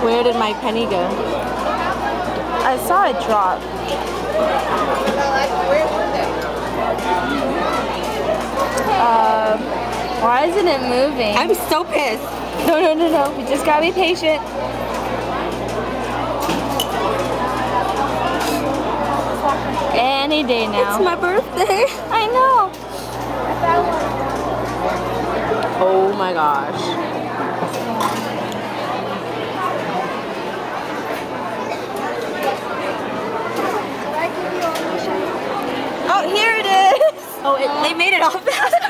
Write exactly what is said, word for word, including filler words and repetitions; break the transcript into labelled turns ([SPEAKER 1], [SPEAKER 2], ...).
[SPEAKER 1] Where did my penny go?
[SPEAKER 2] I saw it drop. Uh, why isn't it moving?
[SPEAKER 1] I'm so pissed.
[SPEAKER 2] No, no, no, no. We just gotta be patient. Any day now.
[SPEAKER 1] It's my birthday.
[SPEAKER 2] I know.
[SPEAKER 1] Oh my gosh.
[SPEAKER 2] Oh, here it is.
[SPEAKER 1] Oh, it, they made it all fast.